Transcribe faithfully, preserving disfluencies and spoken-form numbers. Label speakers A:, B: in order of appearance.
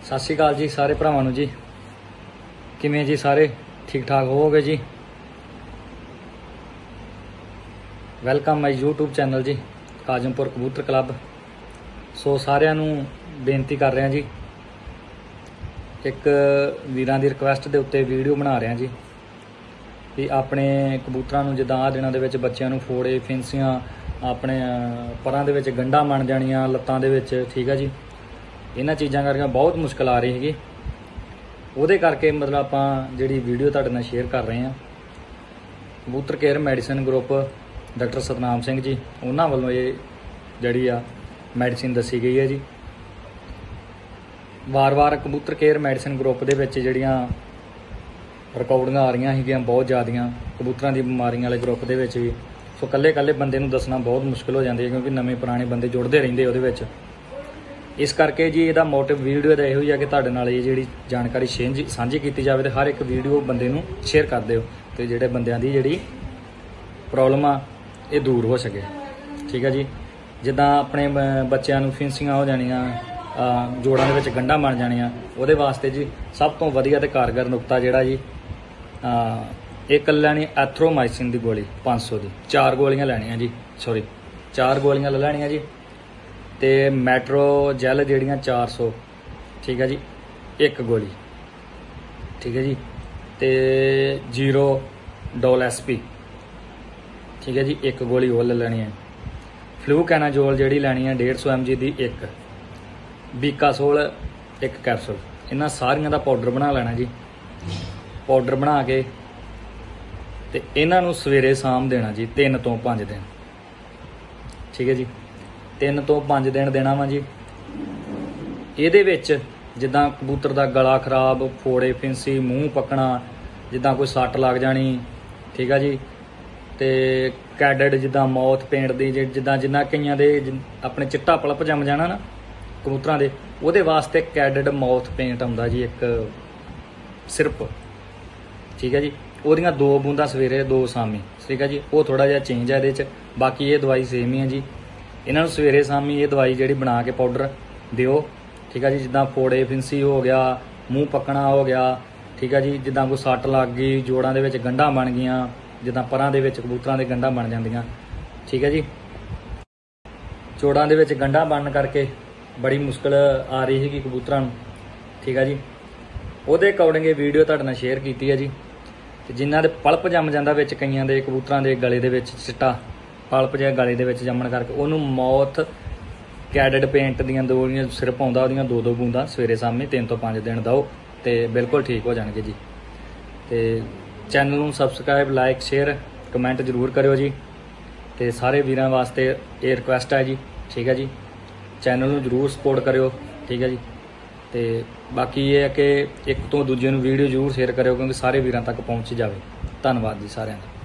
A: सत श्री अकाल जी सारे भरावां नूं जी। किवें जी सारे ठीक ठाक होवोगे जी। वैलकम माई यूट्यूब चैनल जी काजमपुर कबूतर क्लब। सो सारिਆਂ ਨੂੰ बेनती कर रहे हैं जी, एक वीरां दी रिक्वेस्ट के उत्ते वीडियो बना रहे हैं जी भी अपने कबूतरां नूं जिद्दां आ दिनां दे विच बच्चिआं नूं फोड़े फिंसियां अपने परां दे विच गंढां बन जाणियां लत्तां दे विच, ठीक है जी। इन्हां चीज़ां करके बहुत मुश्किल आ रही हैगी। ਉਹਦੇ करके मतलब आपां जिहड़ी वीडियो तुहाडे नाल शेयर कर रहे हैं कबूतर care medicine group doctor Satnam Singh ji उन्हां वल्लों ये जिहड़ी आ मैडिसिन दसी गई है जी। वार वार कबूतर केयर मैडिसिन ग्रुप दे विच जिहड़ियां रिकॉर्डिंगां आ रही हैगियां बहुत ज़्यादा कबूतरां दी बीमारियां वाले ग्रुप दे विच भी। सो कल्ले कल्ले बंदे नूं दसना बहुत मुश्किल हो जाती है क्योंकि नवे पुराने बंदे जुड़ते रहंदे उहदे विच। इस करके जी इहदा मोटिव वीडियो दा इहो ही है कि तुहाडे नाल ये जिहड़ी जानकारी शेंजी सांझी कीती जावे ते हर एक वीडियो बंदे नूं शेयर कर दिओ ते जिहड़े बंदिआं दी जिहड़ी प्रॉब्लम आ ये दूर हो सके, ठीक है जी। जिद्दां अपने बच्चों नूं फिंसियां हो जाणियां जोड़ां दे विच गंढां बन जाणियां उहदे वास्ते जी सब तो वधिया ते कारगर नुकता जिहड़ा जी एक लैनी एथ्रोमाइसिन की गोली पाँच सौ की चार गोलियां लैनियां जी, सॉरी चार गोलियां ले लैनियां जी। तो मैट्रो जैल जड़ियाँ चार सौ, ठीक है जी, एक गोली, ठीक है जी। तो जीरो डोल एस पी, ठीक है जी, एक गोली वो ले लैनी है। फ्लू कैनाजोल जी लैनी है डेढ़ सौ एम जी की एक, बीकासोल एक कैप्सूल, इन्हां सारियां दा पाउडर बना लेना जी। पाउडर बना के ते इन्हां नूं सवेरे शाम देना जी तीन तो पाँच दिन, ठीक है जी। तीन तो पाँच दिन देना वा जी। ये जिद्दां कबूतर का गला खराब फोड़े फिंसी मूँह पकना जिद्दां कोई सट लग जानी, ठीक है जी। तो कैडेड जिद्दां मौत पेंट दी जिद्दां जिन्ना कईयां दे अपने चिट्टा पलप जम जाना ना कबूतरां दे उहदे वास्ते कैडेड मौत पेंट आउंदा जी एक सिरप, ठीक है जी। उहदियां दो बूंदां सवेरे दो शामी, ठीक है जी। वो थोड़ा जिहा चेंज है इहदे च, बाकी ये दवाई सेम ही है जी। इन्हों सवेरे शामी ये दवाई जी बना के पाउडर दिओ, ठीक है जी। जिद्दां फोड़े फिंसी हो गया, मूँह पकना हो गया, ठीक है जी। जिद्दां कोई सट लग गई, जोड़ां दे विच गंढां बन गईयां, जिद्दां परां दे विच कबूतरां दे गंढां बन जांदियां, ठीक है जी। जोड़ां दे विच गंढां बनन करके बड़ी मुश्किल आ रही हैगी कबूतरां नूं, ठीक है जी। उहदे अकॉर्डिंग ये वीडियो तुहाडे नाल शेयर कीती है जी। ते जिन्हां दे पल्प जम जांदा विच कईयां दे कबूतरां दे गले दे विच चिट्टा पल्प जिहा गले दे विच जमण करके उहनूं मौत कैडेड पेंट दियां दो सिरप आउंदा उहदियां दो दो बूंदां सवेरे शामी तीन तो पाँच दिन दो तो बिल्कुल ठीक हो जाणगे जी। तो चैनल नूं सबसक्राइब लाइक शेयर कमेंट जरूर करियो जी। तो सारे वीरां वास्ते ये रिक्वेस्ट है जी, ठीक है जी। चैनल नूं जरूर सपोर्ट करियो, ठीक है जी। तो बाकी ये है कि एक तो दूजे नूं वीडियो जरूर शेयर करियो क्योंकि सारे वीरां तक पहुँच जाए। धन्नवाद जी सारिआं दा।